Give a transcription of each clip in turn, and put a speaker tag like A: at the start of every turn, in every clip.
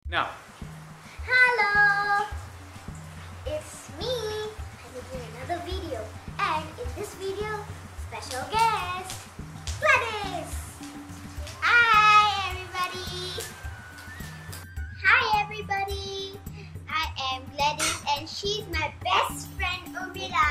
A: Now.
B: Hello! It's me! I'm making another video. And in this video, special guest, Gladys! Hi everybody! Hi everybody! I am Gladys and she's my best friend Umila.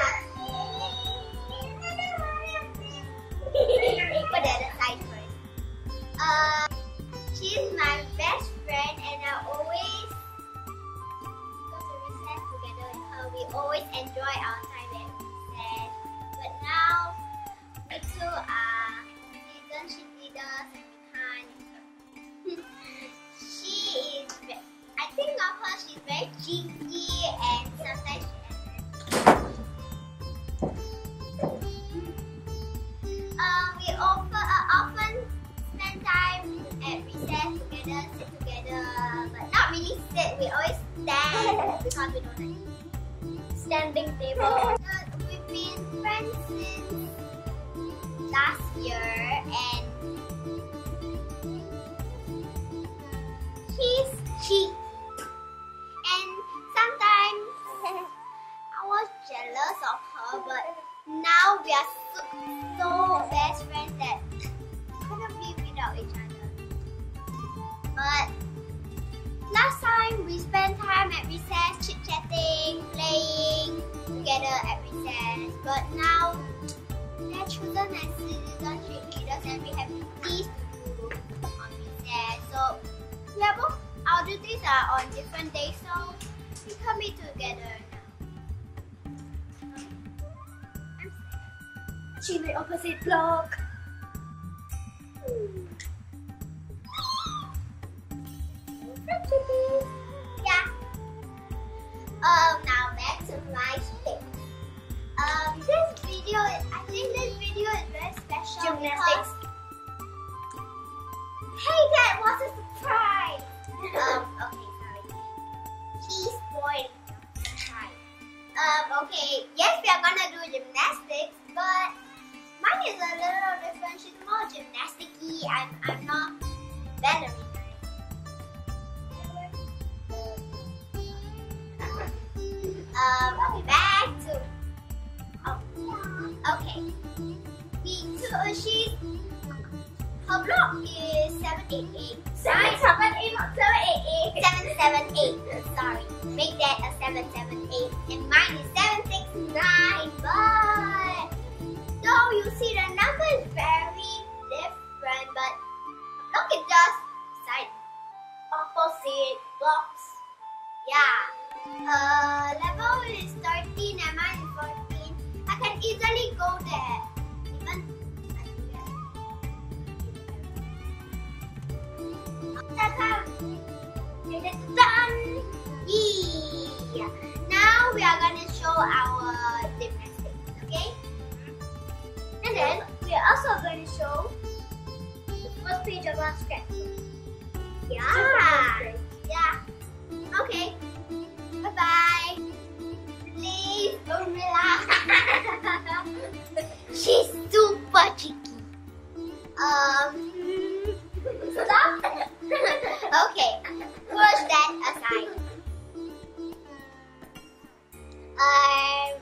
B: Put that aside first. She's my best friend and I always go to recess together with her. We always enjoy our time at recess. But now, we two are season leaders and we can't. She is, I think of her, she's very cheeky and sometimes we often spend time at recess together, sit together, but not really sit. We always stand because we don't like standing table. We've been friends since last year, and she's cheeky. And sometimes I was jealous of her, but now we are so best friends that couldn't be without each other. But last time we spent time at recess chit-chatting, playing together at recess. But now they're chosen as citizen cheerleaders and we have duties to do on recess. So yeah, both our duties are on different days, so we can be together now. She's the opposite block. Yeah. Now back to my stick. I think this video is very special. Gymnastics. Hey, that was a surprise. Okay, sorry. She spoiled the surprise. Okay, yes, we are gonna do gymnastics, but mine is a little different. She's more gymnasticy. I'm not ballerina. Okay, back to. Okay. Her block is 788. 778, not 788. 778. Sorry. Make that a 778. And mine is 769. But though you see the number is very different, but her block is just side opposite blocks. Yeah. Level is 13 and mine is 14. I can easily go there. Even done. Yeah. Now we are gonna show our gymnastics, okay? And then we are also going to show the first page of our sketchbook. Yeah. Yeah. Okay. Bye-bye. Please don't relax. She's super cheeky. Stop. Okay. Push that aside.